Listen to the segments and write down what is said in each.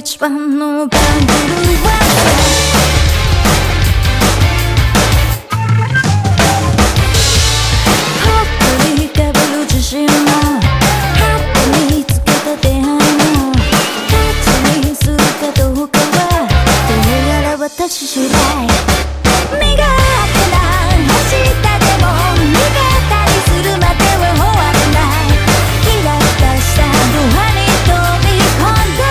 一番のバンドルはほっとりかぶる自信もハッと見つけた出会いも形にするかどうかはどうやら私次第身勝手な明日でも味方にするまでは終わらないキラキラしたドアに飛び込んで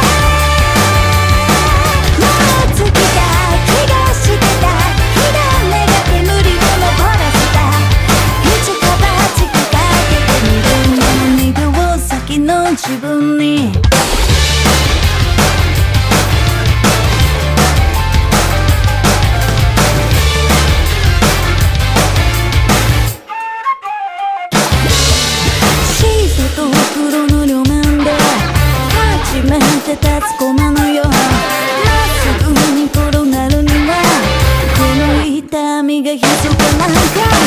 もう尽きた気がしてた火種が煙を昇らせたいつかは時間かけて2秒先の自分に黒の両面で初めて立つ駒のようまっすぐに転がるにはこの痛みがひそかなんか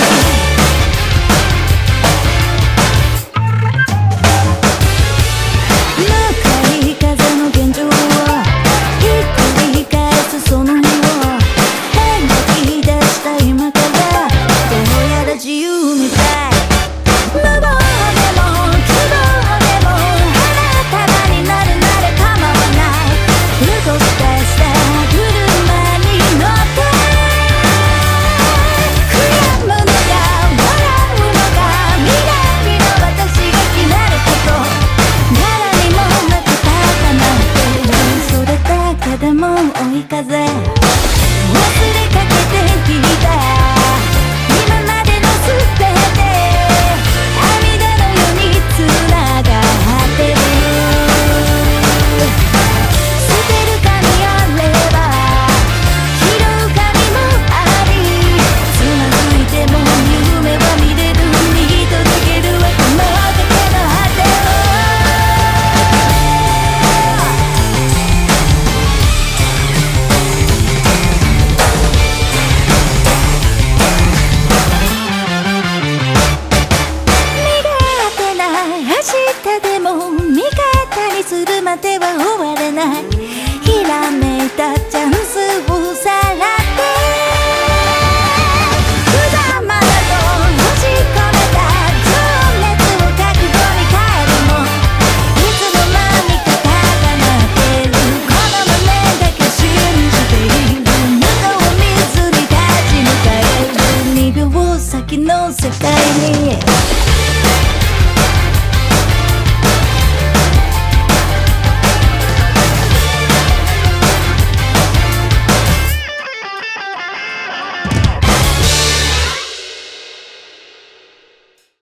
向かい風の現状をひっくり返すその日を描き出した今からどうやら自由みたい追い風忘れかけてきた今までのすべて涙のようにつながってる捨てるかにあれば拾うかにもありつまずいても夢は見れる見届けるはこのだけの果てを明日でも味方にするまでは終わらないひらめいたチャンスをさ